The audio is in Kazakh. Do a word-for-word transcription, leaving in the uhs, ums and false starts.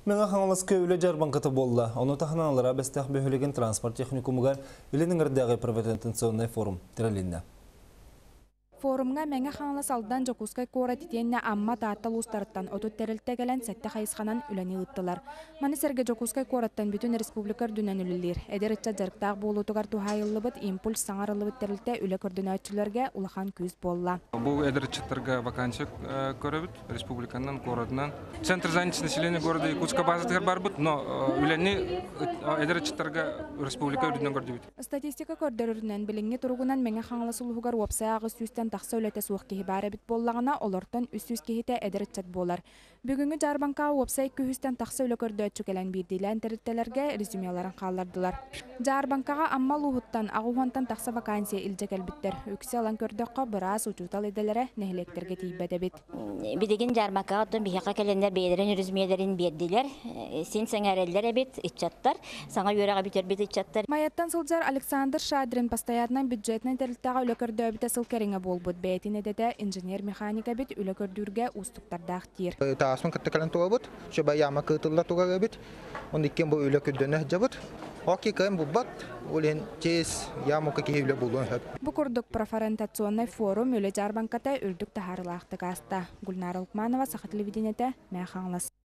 Меңа хаңлас көйлі жарбанкаты болла. Оны таханалара бәстәқ бөхілеген транспорт техникумыгар үлінің ырдағы приватизационный форум тиралинна. Форумга мәңе хаңлас алдан жокускай кора титенне амма тааттал устарыттан отут терилте келен сәтте хайысханан үләни ыттылар. Маны серге жокускай кораттан бүтін республикар дүнен үлілер. Эдер итча жарықтақ болутугар тухайылыбыт импульс саңарылыбыт терилте үлі көрдүнәтчілерге улахан күз болла. Бұл эдер итчаттарга вакансия көрөбүт республиканан корадынан. Центр занятости населения города Якутска базатыгар барбыт, но үләни эдер итчаттарга республика үрдүнөн көрдөбүт. Статистика көрдөрүрүнөн билинге туругунан мәңе хаңлас улугар вопсаагы сүстен тақса өлеті суық кеhi бәрі біт боллағына олортан үс-үс кехите әдірітчат болар. Бүгінгі жарбанқа уопсай күхістен тақса өлі көрді өтчүкелен бірдейлен тәріттелерге резюмеларын қалардылар. Жарбанқаға аммал ұғыттан ағуғантан тақса вакансия илжекел біттер. Үксе алан көрдіққа біраз ұчутал еделері нәхілектерге тейбәді біт. Бидеген жарбанқаға оттан бейхақа келендер бейдерін резюмелерін берділер. Сен сәңәрелер әбет итчаттар. Саңа үйераға бітер бет итчаттар. Майаттан сылжар Александр Шадрин постояннан бюджетнен тәрілттаға өлі көрді өбіті сыл кәріңе бол бұд бәйтіне деді инженер-механика бит үлі көрдүрге ұстықтардақ тир. Таасмын каттакалан туға бұд, шоба яма кытылла туға бит, он иккен бұл үлі көрдіні жабыд. Оки кайым бұл бат, олен чез ямука кейлі болуын хөп. Бұ күрдік профориентационный форум үлі жарбанката үрдік тахарылақты қаста. Гүлнар Алкманова, Саха телевидениеті, Мәхаңлас.